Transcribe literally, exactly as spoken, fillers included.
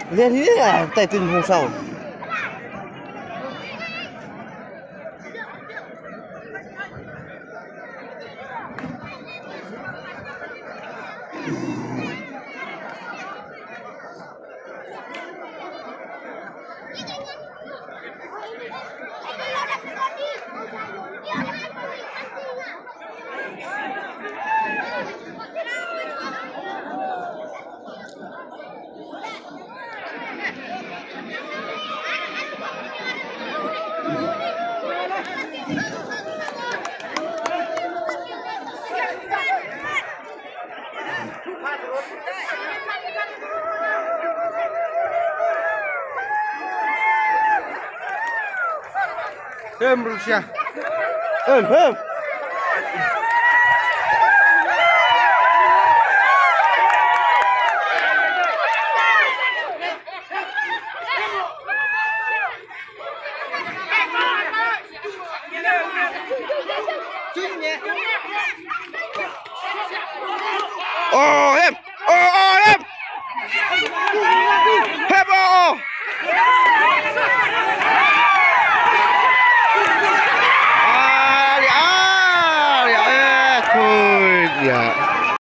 Về thì à, tại từng hôm sau. Hem Rusia. Hım hım. Oh, hem. Oh, oh, hem. Hem, oh, oh. Ah, ya, ah, ya, eh, cool, ya.